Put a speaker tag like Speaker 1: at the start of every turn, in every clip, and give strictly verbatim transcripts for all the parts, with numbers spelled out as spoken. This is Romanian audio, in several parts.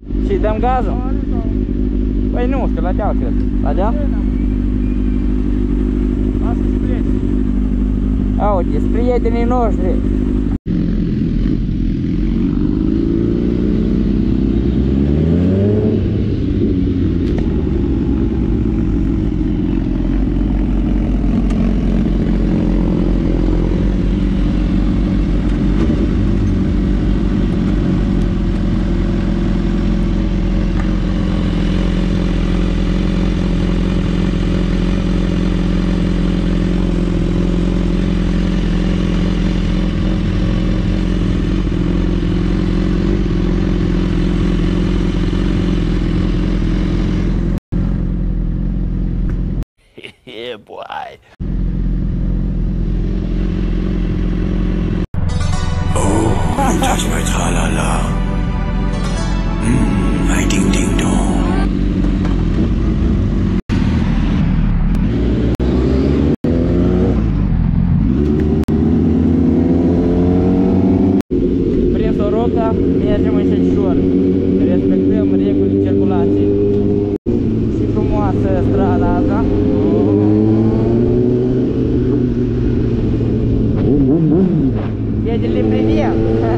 Speaker 1: Și dăm gazul? Păi nu știu, la deal cred. La deal?
Speaker 2: Asta-s prieteni.
Speaker 1: Uite, sunt prietenii noștri.
Speaker 3: Yeah, boy.
Speaker 4: Oh, you touch my tra-la-la. Mmm, my ding-ding-dong.
Speaker 1: Prin Soroca mergem încetișor. Respectăm regulile circulației. Și frumoasă strada asta. Едем ли привет?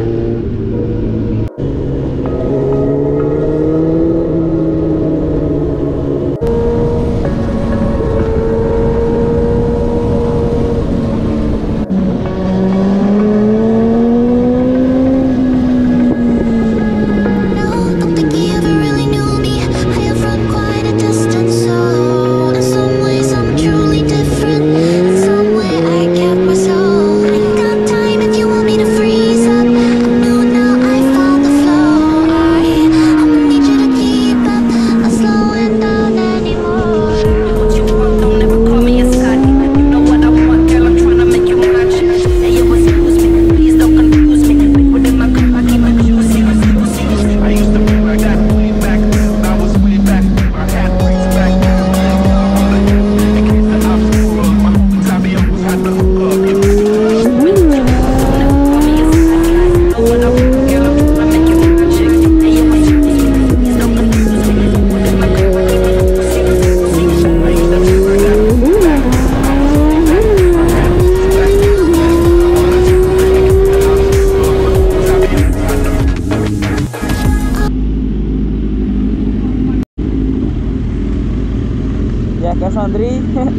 Speaker 1: Ia ca Andrei.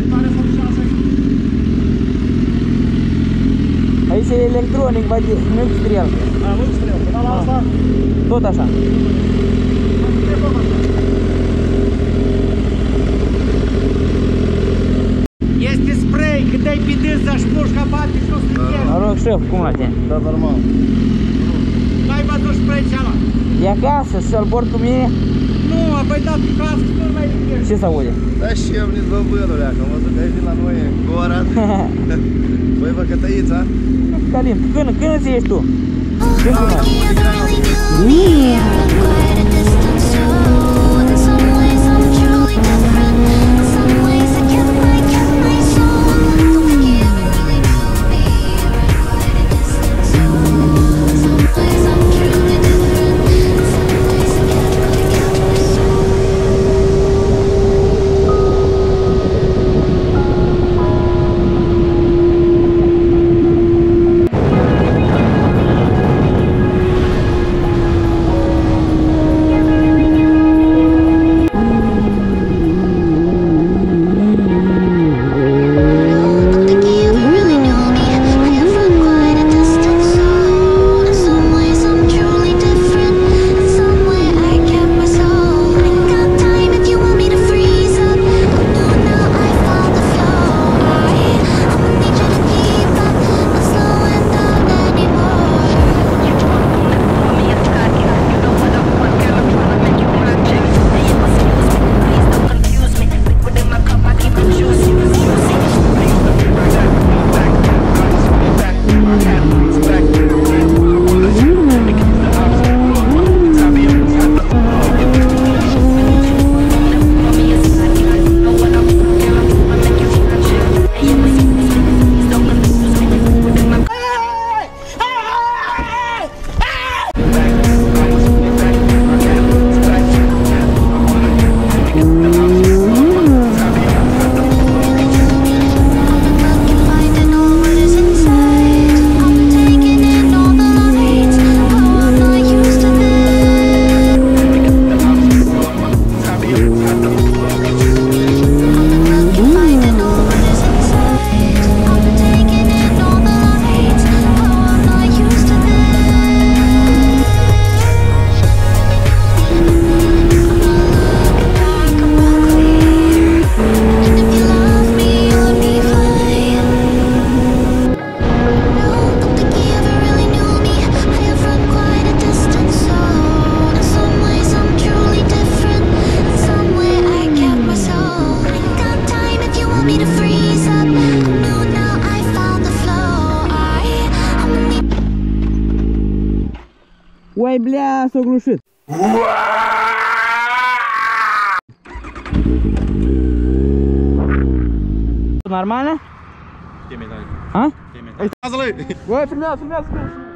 Speaker 1: Aici e electronic, nu e strel.
Speaker 2: A, nu strel, până la asta?
Speaker 1: Tot așa.
Speaker 2: Este spray, când dai pe dâns, să-și pușca bate și o să ierzi.
Speaker 1: Mă rog, șef, cum la tine?
Speaker 5: Da, normal.
Speaker 2: N-ai bătut spray cealaltă.
Speaker 1: E acasă, să-l port cu mine?
Speaker 2: Nu, apoi dat pe casă, nu mai ierzi.
Speaker 1: Ce se aude?
Speaker 5: Da, și eu venit vă bărul ea, că am văzut că ai venit la noi cu ora. Băi, vă cătăiți, a?
Speaker 1: Călim, când, când îți ieși tu? Când cu noi? s-a glușit. Normală? Ha? Băi, filmează, filmează!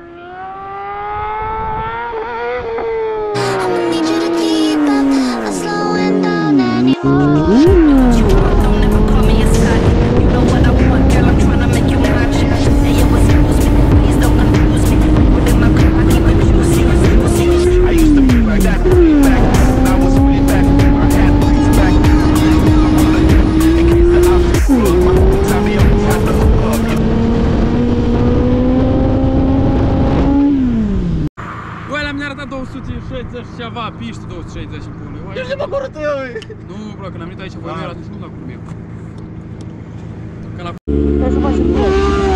Speaker 3: Need you to keep up, not slowing down anymore. You want, don't never call me a side. You know what I want, girl, I'm tryna make you mine. Hey, yo, excuse me, please don't confuse me. Within my cup, I keep it juicy, juicy.
Speaker 6: I used to be like that, back when I was way back. I had things back. In case the options flow, my time me up, had to hook up.
Speaker 7: Băi, le-am arătat două sute șaizeci ceva, piște două sute șaizeci în pune.
Speaker 5: Eu ce mă cură tău?
Speaker 7: Nu, bro, când am venit aici, voi nu erați nici nu la curul meu. Că la
Speaker 1: Hai să facem pula.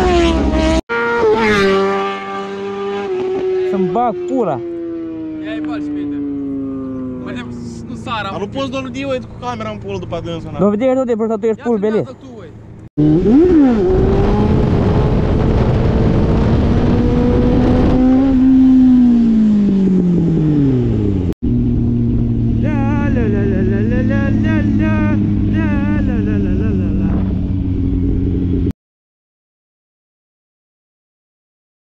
Speaker 1: Să-mi bag pula.
Speaker 7: Ia-i bal și Peter. Vedem, nu sara.
Speaker 5: Dar nu poți doar de eu cu camera în pulă după dânsul.
Speaker 1: Dovedea tot de prosta, tu ești pul belet.
Speaker 7: Ia-ți tu, uai.